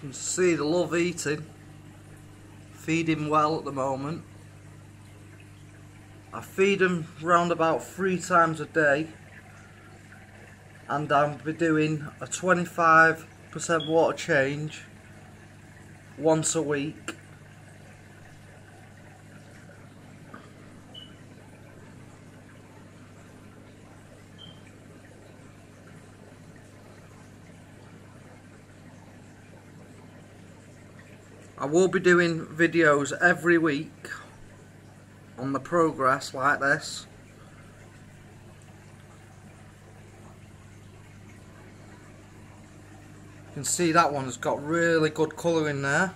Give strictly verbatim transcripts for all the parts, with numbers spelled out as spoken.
You can see they love eating. Feed him well at the moment. I feed them round about three times a day, and I'll be doing a twenty-five percent water change once a week. I will be doing videos every week on the progress like this. You can see that one's got really good colour in there.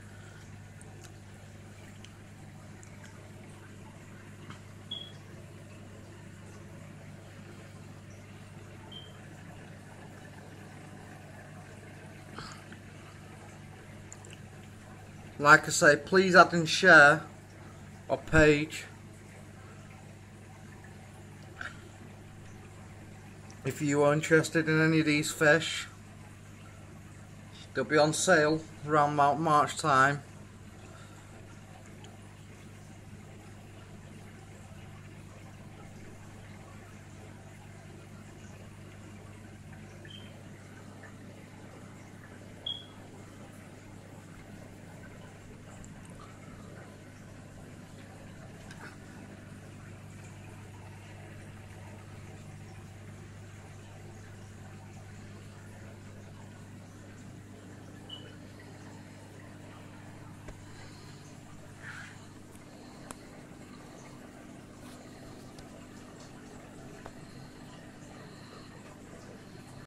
Like I say, please add and share our page if you are interested in any of these fish. They'll be on sale around about March time.